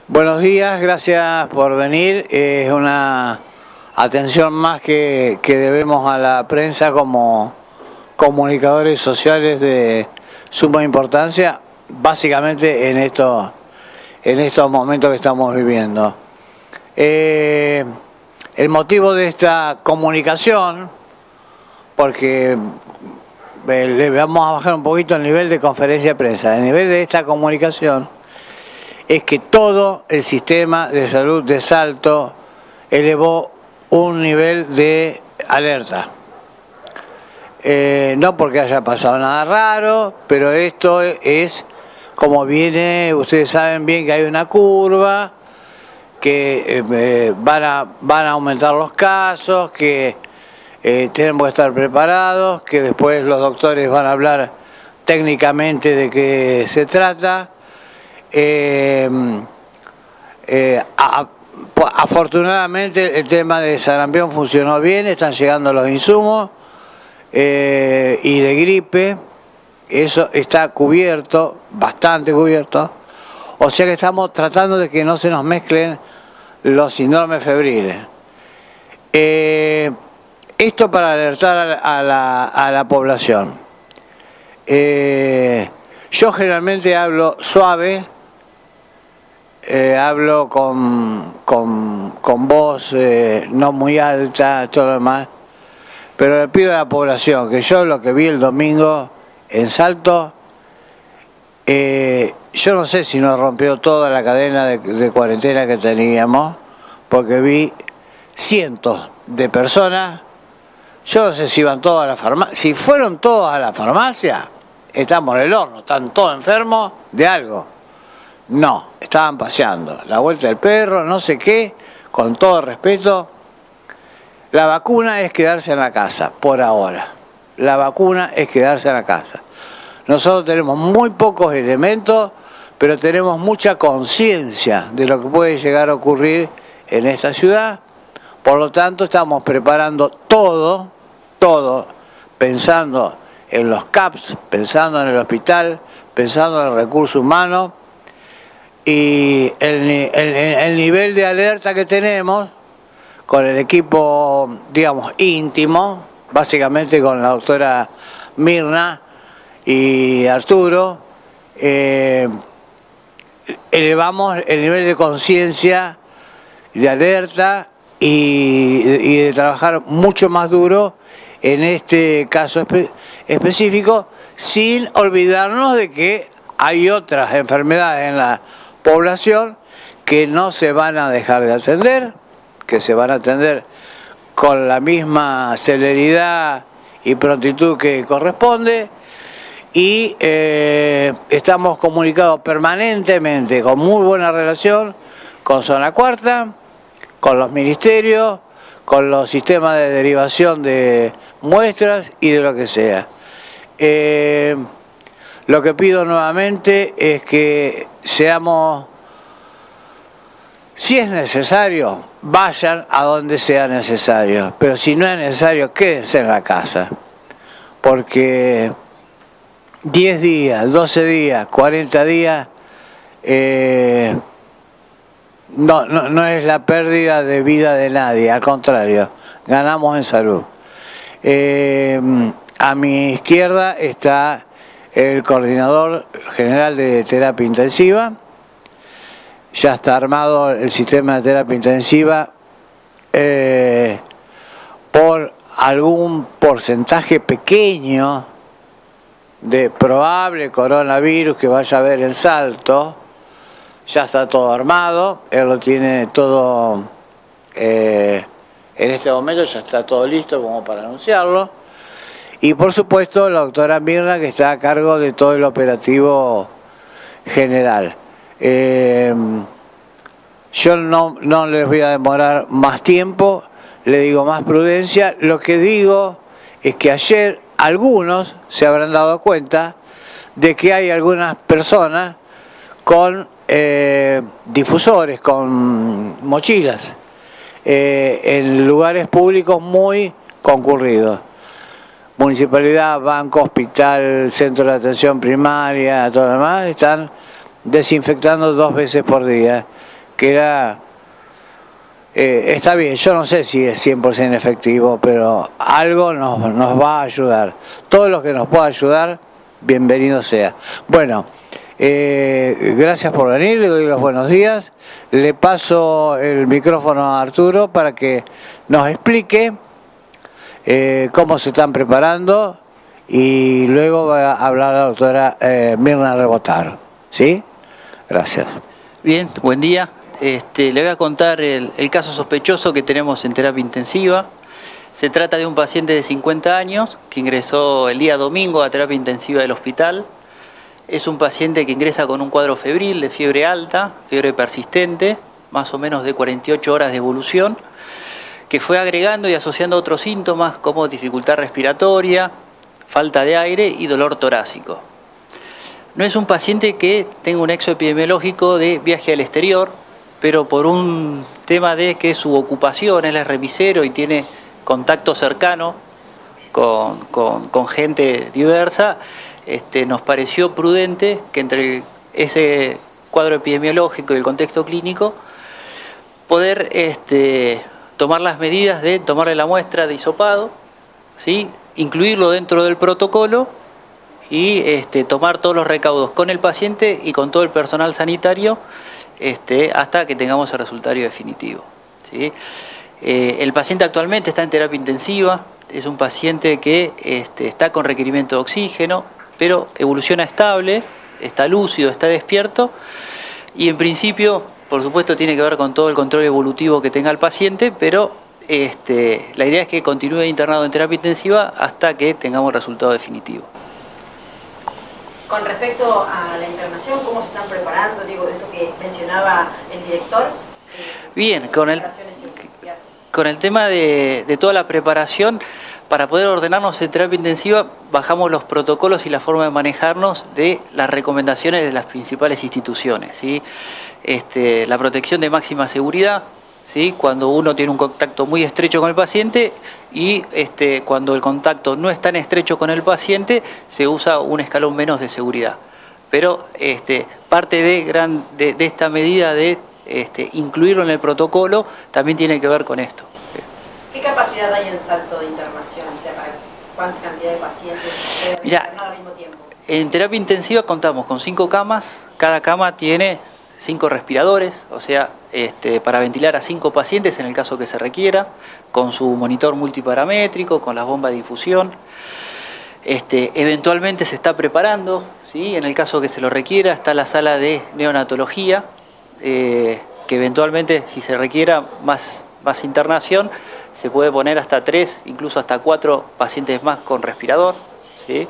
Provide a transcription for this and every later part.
Buenos días, gracias por venir. Es una atención más que debemos a la prensa como comunicadores sociales de suma importancia, básicamente en estos momentos que estamos viviendo. El motivo de esta comunicación, porque le vamos a bajar un poquito el nivel de conferencia de prensa, el nivel de esta comunicación es que todo el sistema de salud de Salto elevó un nivel de alerta. No porque haya pasado nada raro, pero esto es como viene, ustedes saben bien que hay una curva, que van a aumentar los casos, que tenemos que estar preparados, que después los doctores van a hablar técnicamente de qué se trata. Afortunadamente el tema de sarampión funcionó bien, están llegando los insumos y de gripe, eso está cubierto, bastante cubierto, o sea que estamos tratando de que no se nos mezclen los síndromes febriles. Esto para alertar a la población. Yo generalmente hablo suave, hablo con voz no muy alta, todo lo demás, pero le pido a la población que yo lo que vi el domingo en Salto, yo no sé si nos rompió toda la cadena de cuarentena que teníamos, porque vi cientos de personas, yo no sé si iban todas a la farmacia, si fueron todos a la farmacia, estamos en el horno, están todos enfermos de algo. No, estaban paseando, la vuelta del perro, no sé qué, con todo respeto. La vacuna es quedarse en la casa, por ahora. La vacuna es quedarse en la casa. Nosotros tenemos muy pocos elementos, pero tenemos mucha conciencia de lo que puede llegar a ocurrir en esta ciudad. Por lo tanto, estamos preparando todo, pensando en los CAPS, pensando en el hospital, pensando en el recurso humano. Y el nivel de alerta que tenemos con el equipo, digamos, íntimo, básicamente con la doctora Mirna y Arturo, elevamos el nivel de conciencia, de alerta y de trabajar mucho más duro en este caso específico, sin olvidarnos de que hay otras enfermedades en la población que no se van a dejar de atender, que se van a atender con la misma celeridad y prontitud que corresponde, y estamos comunicados permanentemente, con muy buena relación con Zona Cuarta, con los ministerios, con los sistemas de derivación de muestras y de lo que sea. Lo que pido nuevamente es que seamos, si es necesario, vayan a donde sea necesario, pero si no es necesario, quédense en la casa, porque 10 días, 12 días, 40 días, no es la pérdida de vida de nadie, al contrario, ganamos en salud. A mi izquierda está el coordinador general de terapia intensiva. Ya está armado el sistema de terapia intensiva por algún porcentaje pequeño de probable coronavirus que vaya a haber en Salto. Ya está todo armado, él lo tiene todo, en este momento ya está todo listo como para anunciarlo. Y por supuesto la doctora Mirna, que está a cargo de todo el operativo general. Yo no les voy a demorar más tiempo, le digo más prudencia. Lo que digo es que ayer algunos se habrán dado cuenta de que hay algunas personas con difusores, con mochilas, en lugares públicos muy concurridos. Municipalidad, banco, hospital, centro de atención primaria, todo lo demás, están desinfectando 2 veces por día. que era... está bien, yo no sé si es 100% efectivo, pero algo nos va a ayudar. Todo lo que nos pueda ayudar, bienvenido sea. Bueno, gracias por venir, le doy los buenos días. Le paso el micrófono a Arturo para que nos explique cómo se están preparando y luego va a hablar la doctora Mirna Rebotaro. ¿Sí? Gracias. Bien, buen día. Le voy a contar el caso sospechoso que tenemos en terapia intensiva. Se trata de un paciente de 50 años que ingresó el día domingo a terapia intensiva del hospital. Es un paciente que ingresa con un cuadro febril de fiebre alta, fiebre persistente, más o menos de 48 horas de evolución, que fue agregando y asociando otros síntomas como dificultad respiratoria, falta de aire y dolor torácico. No es un paciente que tenga un nexo epidemiológico de viaje al exterior, pero por un tema de que su ocupación, él es remisero y tiene contacto cercano con gente diversa, nos pareció prudente que entre ese cuadro epidemiológico y el contexto clínico poder tomar las medidas de tomarle la muestra de hisopado, ¿sí? Incluirlo dentro del protocolo y tomar todos los recaudos con el paciente y con todo el personal sanitario hasta que tengamos el resultado definitivo, ¿sí? El paciente actualmente está en terapia intensiva, es un paciente que está con requerimiento de oxígeno, pero evoluciona estable, está lúcido, está despierto y en principio, por supuesto, tiene que ver con todo el control evolutivo que tenga el paciente, pero la idea es que continúe internado en terapia intensiva hasta que tengamos el resultado definitivo. Con respecto a la internación, ¿cómo se están preparando? Digo, esto que mencionaba el director. Bien, con el tema de toda la preparación, para poder ordenarnos en terapia intensiva, bajamos los protocolos y la forma de manejarnos de las recomendaciones de las principales instituciones, ¿sí? La protección de máxima seguridad, ¿sí? Cuando uno tiene un contacto muy estrecho con el paciente y cuando el contacto no es tan estrecho con el paciente, se usa un escalón menos de seguridad. Pero parte de esta medida de incluirlo en el protocolo también tiene que ver con esto. ¿Qué capacidad hay en Salto de internación? O sea, ¿para cuánta cantidad de pacientes se internado al mismo tiempo? En terapia intensiva contamos con 5 camas, cada cama tiene 5 respiradores, o sea, para ventilar a 5 pacientes en el caso que se requiera, con su monitor multiparamétrico, con las bombas de infusión. Eventualmente se está preparando, ¿sí? En el caso que se lo requiera, está la sala de neonatología, que eventualmente, si se requiera más internación, se puede poner hasta 3, incluso hasta 4 pacientes más con respirador, ¿sí?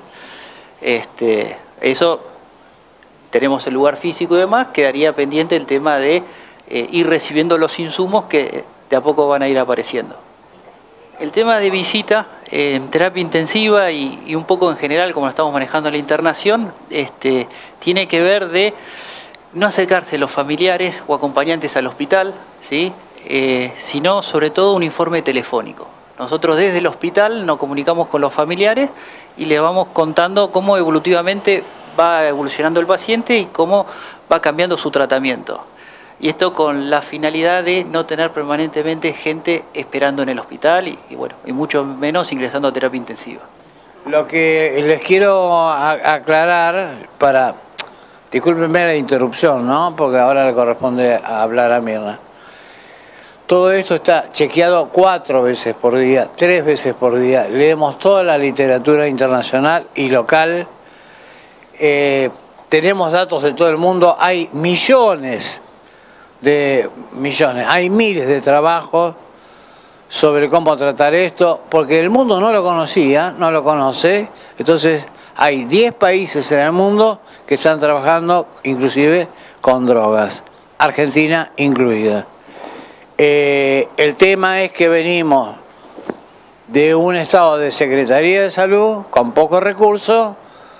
Eso... Tenemos el lugar físico y demás, quedaría pendiente el tema de ir recibiendo los insumos que de a poco van a ir apareciendo. El tema de visita en terapia intensiva y un poco en general, como lo estamos manejando en la internación, tiene que ver de no acercarse los familiares o acompañantes al hospital, ¿sí? Sino sobre todo un informe telefónico. Nosotros desde el hospital nos comunicamos con los familiares y les vamos contando cómo evolutivamente va evolucionando el paciente y cómo va cambiando su tratamiento. Y esto con la finalidad de no tener permanentemente gente esperando en el hospital y mucho menos ingresando a terapia intensiva. Lo que les quiero aclarar, discúlpenme la interrupción, ¿no? Porque ahora le corresponde hablar a Mirna. Todo esto está chequeado 4 veces por día, 3 veces por día. Leemos toda la literatura internacional y local. Tenemos datos de todo el mundo, hay hay miles de trabajos sobre cómo tratar esto, porque el mundo no lo conocía, no lo conoce, entonces hay 10 países en el mundo que están trabajando inclusive con drogas, Argentina incluida. El tema es que venimos de un estado de Secretaría de Salud con pocos recursos,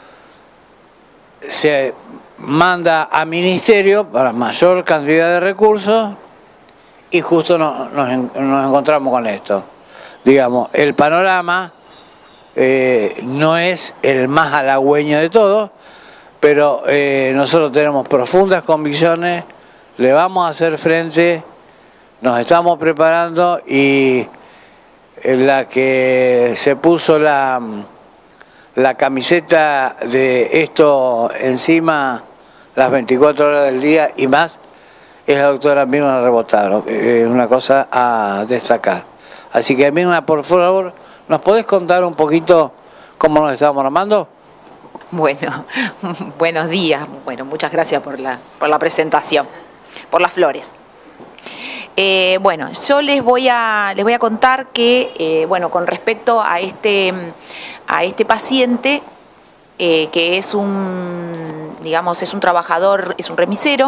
se manda a ministerio para mayor cantidad de recursos y justo nos encontramos con esto. Digamos, el panorama no es el más halagüeño de todos, pero nosotros tenemos profundas convicciones le vamos a hacer frente, nos estamos preparando y la que se puso la camiseta de esto encima las 24 horas del día y más es la doctora Mirna Rebotaro, es una cosa a destacar. Así que Mirna, por favor, ¿nos podés contar un poquito cómo nos estamos armando? Bueno, buenos días. Bueno, muchas gracias por la presentación, por las flores. Bueno, yo les voy a contar que, bueno, con respecto a este paciente, que es digamos, es un trabajador, es un remisero,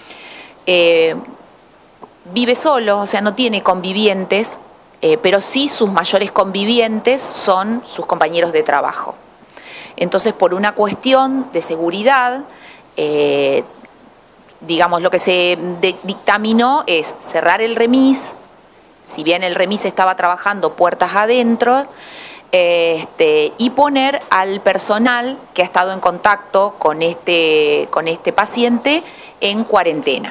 vive solo, o sea, no tiene convivientes, pero sí sus mayores convivientes son sus compañeros de trabajo. Entonces, por una cuestión de seguridad, digamos, lo que se dictaminó es cerrar el remis, si bien el remis estaba trabajando puertas adentro, y poner al personal que ha estado en contacto con este paciente en cuarentena.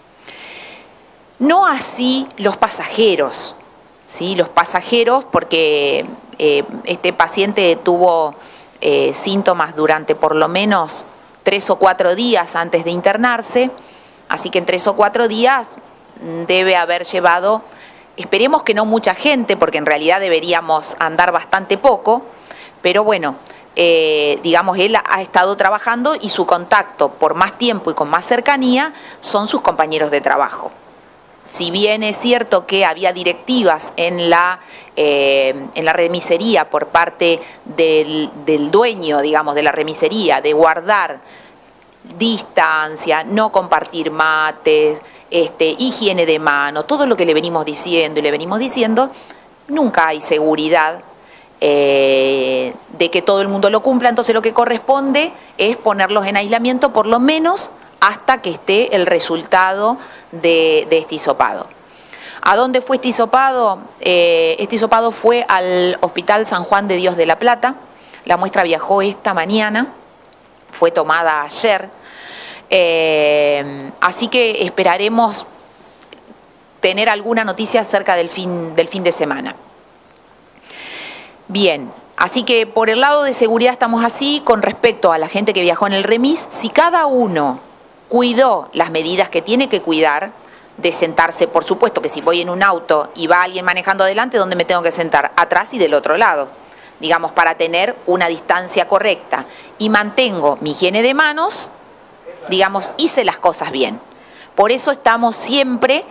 No así los pasajeros, ¿sí? Los pasajeros, porque este paciente tuvo síntomas durante por lo menos 3 o 4 días antes de internarse, así que en 3 o 4 días debe haber llevado, esperemos que no mucha gente, porque en realidad deberíamos andar bastante poco, pero bueno, digamos, él ha estado trabajando y su contacto por más tiempo y con más cercanía son sus compañeros de trabajo. Si bien es cierto que había directivas en la remisería por parte del dueño, digamos, de la remisería, de guardar distancia, no compartir mates, higiene de mano, todo lo que le venimos diciendo, nunca hay seguridad de que todo el mundo lo cumpla. Entonces lo que corresponde es ponerlos en aislamiento por lo menos hasta que esté el resultado de este hisopado. ¿A dónde fue este hisopado? Este hisopado fue al Hospital San Juan de Dios de la Plata. La muestra viajó esta mañana, fue tomada ayer. Así que esperaremos tener alguna noticia acerca del fin de semana. Bien, así que por el lado de seguridad estamos así. Con respecto a la gente que viajó en el remis, si cada uno cuidó las medidas que tiene que cuidar, de sentarse, por supuesto que si voy en un auto y va alguien manejando adelante, ¿dónde me tengo que sentar? Atrás y del otro lado, digamos, para tener una distancia correcta. Y mantengo mi higiene de manos, digamos, hice las cosas bien. Por eso estamos siempre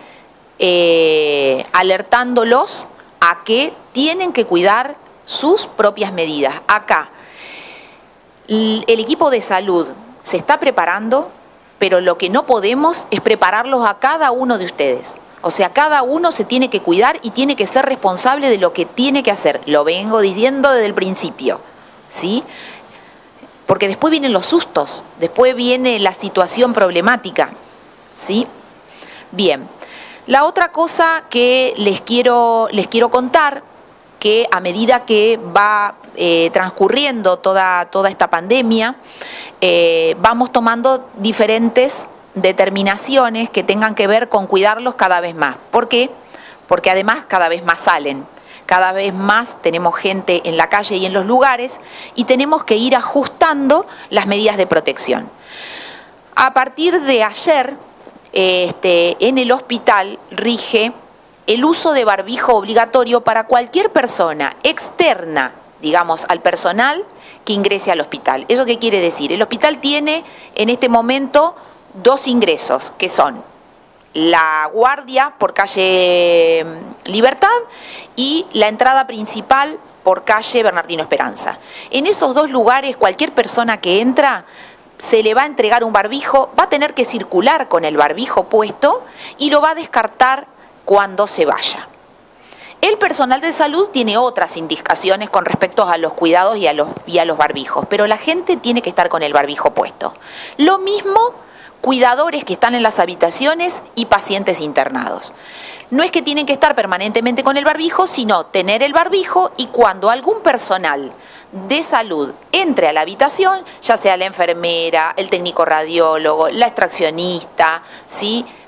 alertándolos a que tienen que cuidar sus propias medidas. Acá, el equipo de salud se está preparando, pero lo que no podemos es prepararlos a cada uno de ustedes. O sea, cada uno se tiene que cuidar y tiene que ser responsable de lo que tiene que hacer. Lo vengo diciendo desde el principio, ¿sí? Porque después vienen los sustos, después viene la situación problemática, ¿sí? Bien, la otra cosa que les quiero contar, que a medida que va transcurriendo toda esta pandemia, vamos tomando diferentes determinaciones que tengan que ver con cuidarlos cada vez más. ¿Por qué? Porque además cada vez más salen, cada vez más tenemos gente en la calle y en los lugares y tenemos que ir ajustando las medidas de protección. A partir de ayer, en el hospital rige el uso de barbijo obligatorio para cualquier persona externa, digamos, al personal que ingrese al hospital. ¿Eso qué quiere decir? El hospital tiene en este momento 2 ingresos, que son la guardia por calle Libertad y la entrada principal por calle Bernardino Esperanza. En esos 2 lugares, cualquier persona que entra se le va a entregar un barbijo, va a tener que circular con el barbijo puesto y lo va a descartar cuando se vaya. El personal de salud tiene otras indicaciones con respecto a los cuidados y a los barbijos, pero la gente tiene que estar con el barbijo puesto. Lo mismo cuidadores que están en las habitaciones y pacientes internados. No es que tienen que estar permanentemente con el barbijo, sino tener el barbijo y cuando algún personal de salud entre a la habitación, ya sea la enfermera, el técnico radiólogo, la extraccionista, ¿sí?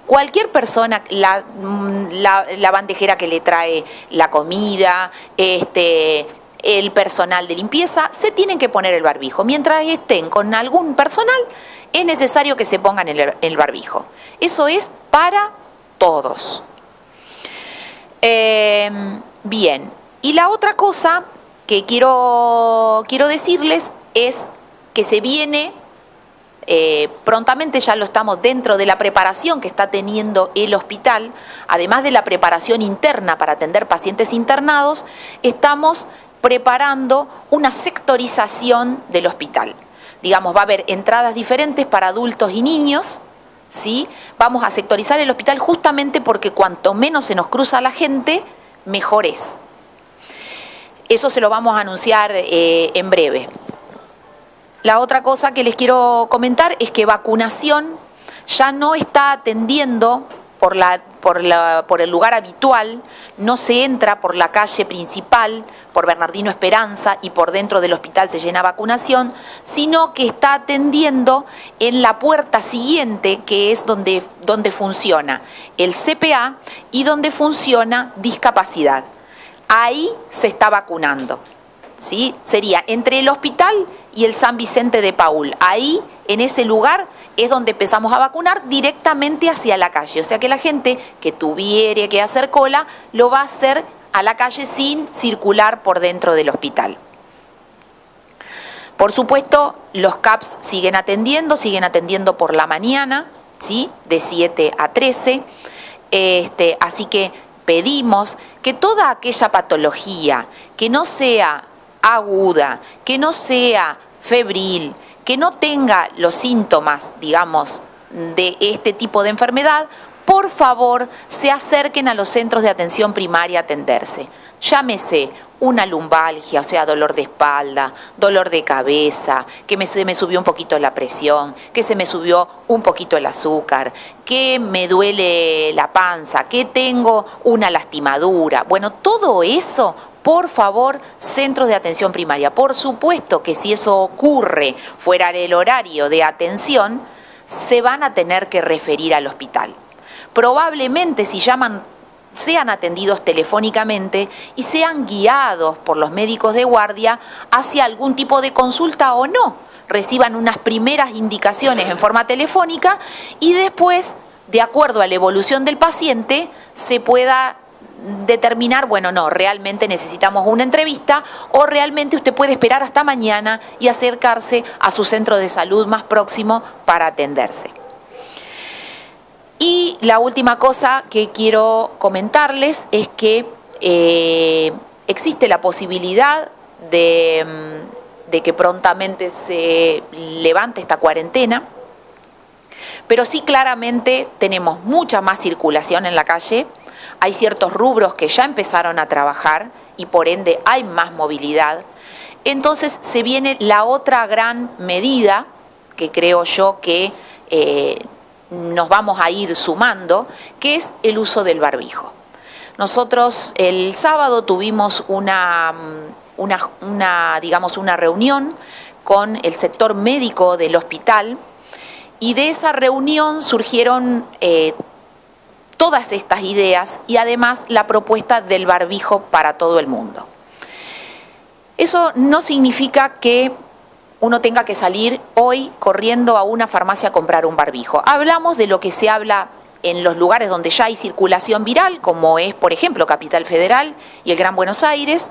cualquier persona, la bandejera que le trae la comida, el personal de limpieza, se tienen que poner el barbijo. Mientras estén con algún personal, es necesario que se pongan el barbijo. Eso es para todos. Bien, y la otra cosa que quiero decirles es que se viene prontamente, ya lo estamos dentro de la preparación que está teniendo el hospital, además de la preparación interna para atender pacientes internados, estamos preparando una sectorización del hospital. Digamos, va a haber entradas diferentes para adultos y niños, ¿sí? Vamos a sectorizar el hospital justamente porque cuanto menos se nos cruza la gente, mejor es. Eso se lo vamos a anunciar en breve. La otra cosa que les quiero comentar es que vacunación ya no está atendiendo por el lugar habitual, no se entra por la calle principal, por Bernardino Esperanza, y por dentro del hospital se llena vacunación, sino que está atendiendo en la puerta siguiente, que es donde funciona el CPA y donde funciona discapacidad. Ahí se está vacunando, ¿sí? Sería entre el hospital y el San Vicente de Paúl. Ahí, en ese lugar, es donde empezamos a vacunar directamente hacia la calle. O sea que la gente que tuviera que hacer cola, lo va a hacer a la calle sin circular por dentro del hospital. Por supuesto, los CAPS siguen atendiendo por la mañana, ¿sí? De 7 a 13. Así que pedimos que toda aquella patología que no sea aguda, que no sea febril, que no tenga los síntomas, digamos, de este tipo de enfermedad, por favor, se acerquen a los centros de atención primaria a atenderse. Llámese una lumbalgia, o sea, dolor de espalda, dolor de cabeza, que se me subió un poquito la presión, que se me subió un poquito el azúcar, que me duele la panza, que tengo una lastimadura. Bueno, todo eso, por favor, centros de atención primaria. Por supuesto que si eso ocurre fuera del horario de atención, se van a tener que referir al hospital. Probablemente si llaman, sean atendidos telefónicamente y sean guiados por los médicos de guardia hacia algún tipo de consulta o no. Reciban unas primeras indicaciones en forma telefónica y después, de acuerdo a la evolución del paciente, se pueda determinar, bueno, no, realmente necesitamos una entrevista o realmente usted puede esperar hasta mañana y acercarse a su centro de salud más próximo para atenderse. Y la última cosa que quiero comentarles es que existe la posibilidad de que prontamente se levante esta cuarentena, pero sí claramente tenemos mucha más circulación en la calle. Hay ciertos rubros que ya empezaron a trabajar y por ende hay más movilidad. Entonces se viene la otra gran medida que creo yo que nos vamos a ir sumando, que es el uso del barbijo. Nosotros el sábado tuvimos una reunión con el sector médico del hospital y de esa reunión surgieron todas estas ideas y además la propuesta del barbijo para todo el mundo. Eso no significa que uno tenga que salir hoy corriendo a una farmacia a comprar un barbijo. Hablamos de lo que se habla en los lugares donde ya hay circulación viral, como es, por ejemplo, Capital Federal y el Gran Buenos Aires,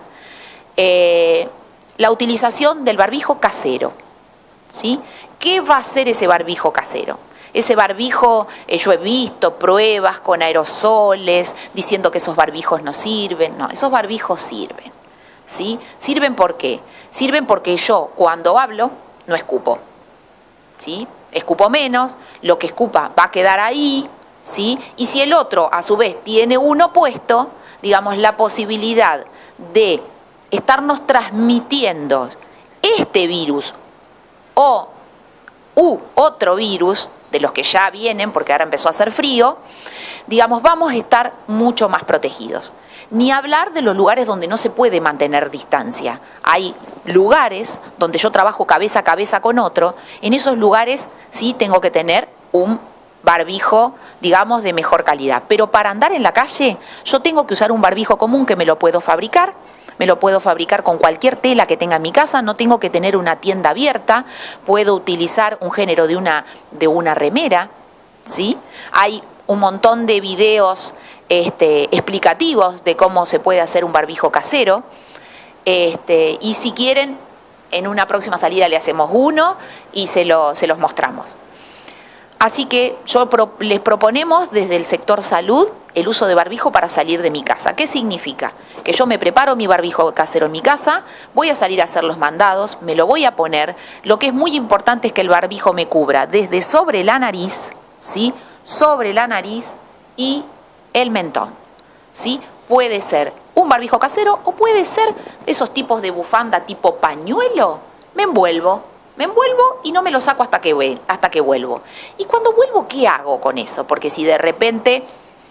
la utilización del barbijo casero, ¿sí? ¿Qué va a hacer ese barbijo casero? Ese barbijo, yo he visto pruebas con aerosoles diciendo que esos barbijos no sirven. No, esos barbijos sirven, ¿sí? ¿Sirven por qué? Sirven porque yo cuando hablo no escupo, ¿sí? Escupo menos, lo que escupa va a quedar ahí, ¿sí? Y si el otro a su vez tiene uno puesto, digamos, la posibilidad de estarnos transmitiendo este virus o otro virus, de los que ya vienen, porque ahora empezó a hacer frío, digamos, vamos a estar mucho más protegidos. Ni hablar de los lugares donde no se puede mantener distancia. Hay lugares donde yo trabajo cabeza a cabeza con otro, en esos lugares sí tengo que tener un barbijo, digamos, de mejor calidad. Pero para andar en la calle, yo tengo que usar un barbijo común que me lo puedo fabricar. Me lo puedo fabricar con cualquier tela que tenga en mi casa, no tengo que tener una tienda abierta, puedo utilizar un género de una remera, ¿sí? Hay un montón de videos explicativos de cómo se puede hacer un barbijo casero, y si quieren, en una próxima salida le hacemos uno y se los mostramos. Así que les proponemos desde el sector salud el uso de barbijo para salir de mi casa. ¿Qué significa? Que yo me preparo mi barbijo casero en mi casa, voy a salir a hacer los mandados, me lo voy a poner. Lo que es muy importante es que el barbijo me cubra desde sobre la nariz, ¿sí? Sobre la nariz y el mentón, ¿sí? Puede ser un barbijo casero o puede ser esos tipos de bufanda tipo pañuelo. Me envuelvo y no me lo saco hasta que vuelvo. Y cuando vuelvo, ¿qué hago con eso? Porque si de repente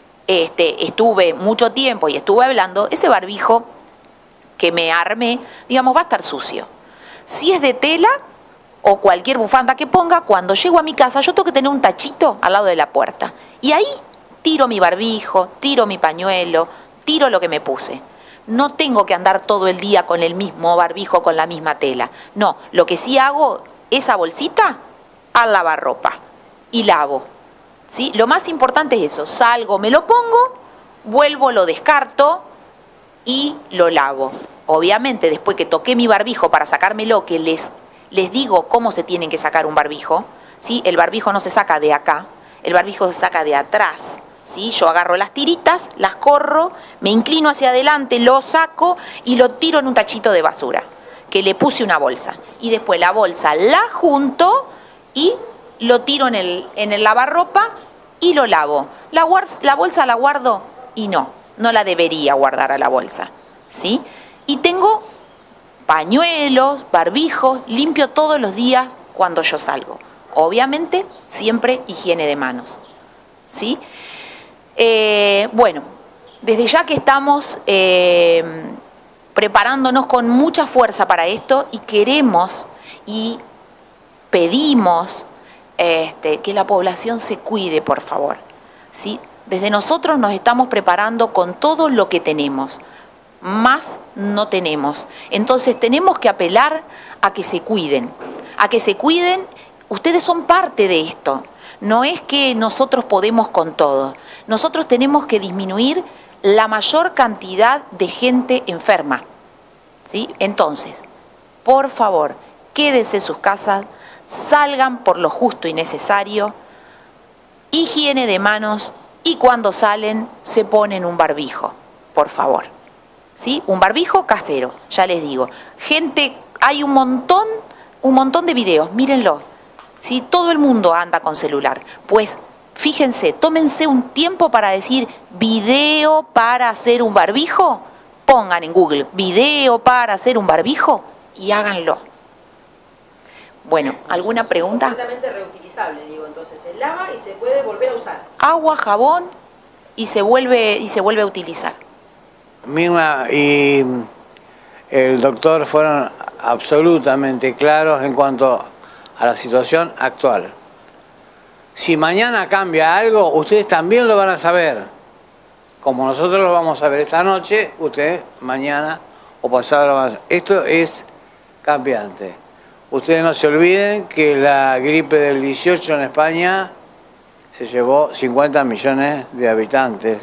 estuve mucho tiempo y estuve hablando, ese barbijo que me armé, digamos, va a estar sucio. Si es de tela o cualquier bufanda que ponga, cuando llego a mi casa yo tengo que tener un tachito al lado de la puerta. Y ahí tiro mi barbijo, tiro mi pañuelo, tiro lo que me puse. No tengo que andar todo el día con el mismo barbijo, con la misma tela. No, lo que sí hago, esa bolsita al lavarropa y lavo, ¿sí? Lo más importante es eso, salgo, me lo pongo, vuelvo, lo descarto y lo lavo. Obviamente, después que toqué mi barbijo para sacármelo, que les digo cómo se tienen que sacar un barbijo, ¿sí? El barbijo no se saca de acá, el barbijo se saca de atrás. ¿Sí? Yo agarro las tiritas, las corro, me inclino hacia adelante, lo saco y lo tiro en un tachito de basura, que le puse una bolsa. Y después la bolsa la junto y lo tiro en el lavarropa y lo lavo. La bolsa la guardo y no la debería guardar a la bolsa, ¿sí? Y tengo pañuelos, barbijos, limpio todos los días cuando yo salgo. Obviamente, siempre higiene de manos, ¿sí? Bueno, desde ya que estamos preparándonos con mucha fuerza para esto y queremos y pedimos que la población se cuide, por favor, ¿sí? Desde nosotros nos estamos preparando con todo lo que tenemos, más no tenemos. Entonces tenemos que apelar a que se cuiden, Ustedes son parte de esto. No es que nosotros podemos con todo. Nosotros tenemos que disminuir la mayor cantidad de gente enferma, ¿sí? Entonces, por favor, quédense en sus casas, salgan por lo justo y necesario, higiene de manos y cuando salen se ponen un barbijo, por favor, ¿sí? Un barbijo casero, ya les digo. Gente, hay un montón de videos, mírenlo, ¿sí? Todo el mundo anda con celular, pues fíjense, tómense un tiempo para decir video para hacer un barbijo, pongan en Google video para hacer un barbijo y háganlo. Bueno, ¿alguna pregunta? Completamente reutilizable, digo, entonces se lava y se puede volver a usar. Agua, jabón y se vuelve a utilizar. Mirna y el doctor fueron absolutamente claros en cuanto a la situación actual. Si mañana cambia algo, ustedes también lo van a saber. Como nosotros lo vamos a ver esta noche, ustedes mañana o pasado lo van a saber. Esto es cambiante. Ustedes no se olviden que la gripe del 18 en España se llevó 50 millones de habitantes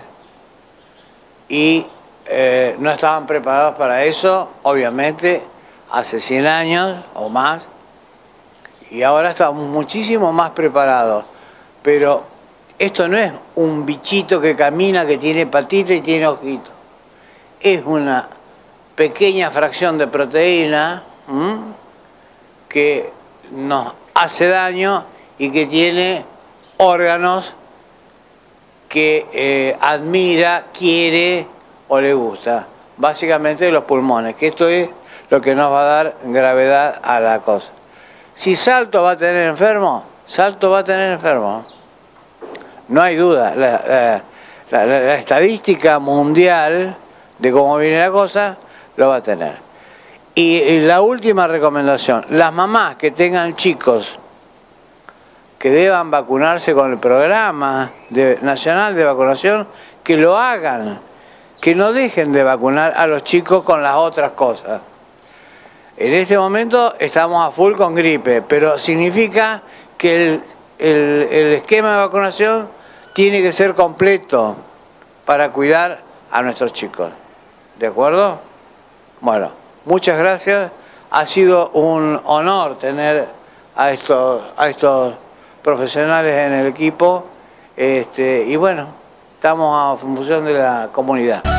y no estaban preparados para eso, obviamente, hace 100 años o más, y ahora estamos muchísimo más preparados. Pero esto no es un bichito que camina, que tiene patitas y tiene ojitos. Es una pequeña fracción de proteína que nos hace daño y que tiene órganos que admira, quiere o le gusta. Básicamente los pulmones, que esto es lo que nos va a dar gravedad a la cosa. Si Salto va a tener enfermo, Salto va a tener enfermo. No hay duda. La estadística mundial de cómo viene la cosa lo va a tener. Y la última recomendación, las mamás que tengan chicos que deban vacunarse con el programa nacional de vacunación, que lo hagan, que no dejen de vacunar a los chicos con las otras cosas. En este momento estamos a full con gripe, pero significa que el esquema de vacunación tiene que ser completo para cuidar a nuestros chicos. ¿De acuerdo? Bueno, muchas gracias. Ha sido un honor tener a estos profesionales en el equipo. Y bueno, estamos a función de la comunidad.